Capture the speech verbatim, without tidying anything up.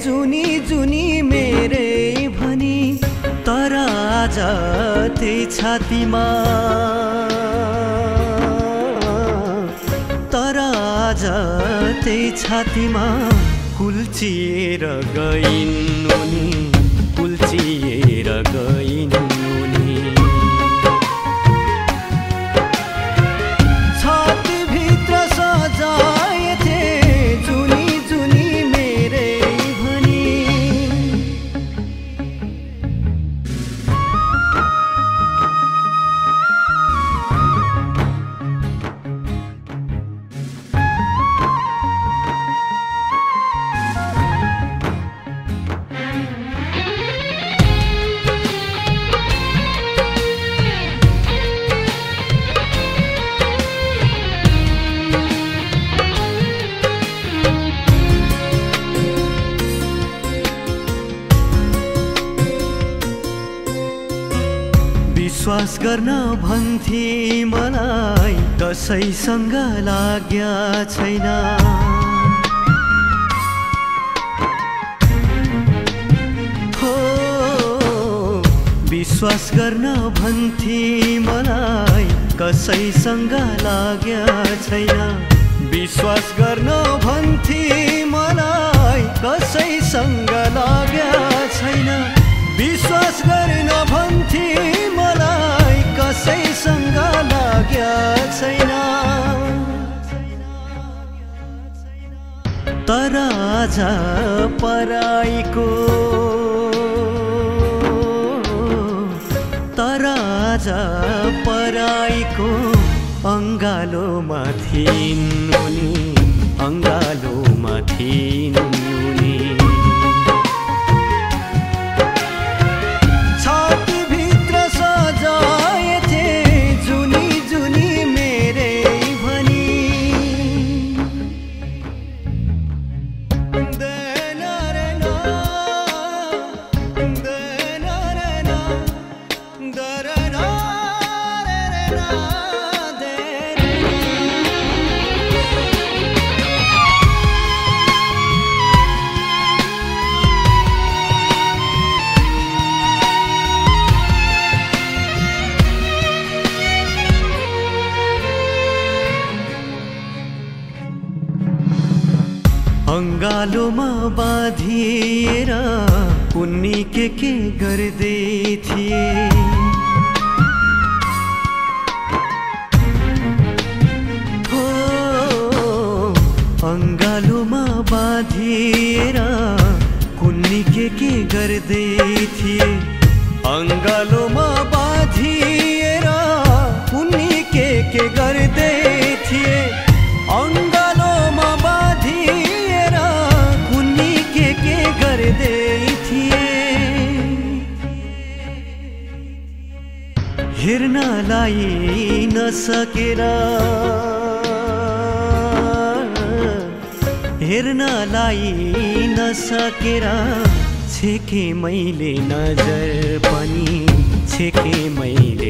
जुनी जुनी मेरे भनी तर आज त्यही छातीमा तर आज त्यही छातीमा कुल्चिएर गइन् उनी कुल्चिएर गइन् उनी छातीभित्र सजाएथे जुनी जुनी मेरे भनी विश्वास गर्न भन्थे मलाई कसैसँग लाग्या छैन हो विश्वास गर्न भन्थे मलाई कसैसँग लाग्या छैन विश्वास गर्न भन्थे मलाई कसैसँग लाग्या छैन विश्वास गर्न भन्थे मलाई कसैसँग लाग्या छैन तर आज पराईको तर आज पराईको अङ्गालोमा थिइन् उनी अङ्गालोमा थिइन् उनी छातीभित्र सजाएथे जुनी जुनी मेरे भनी देना रे ना देना रे ना दरना रे रे ना अङ्गालोमा बाँधिएर उनी के के गर्दै थिए हो अङ्गालोमा बाँधिएर उनी के के गर्दै थिए अङ्गालोमा बाँधिएर उनी के के गर्दै थिए अङ्गालोमा बाँधिएर कुन्नी के के गर्दै थिए हेर्नलाई नसकेर हेर्नलाई नसकेर छेके मैले नजर पनि छेके मैले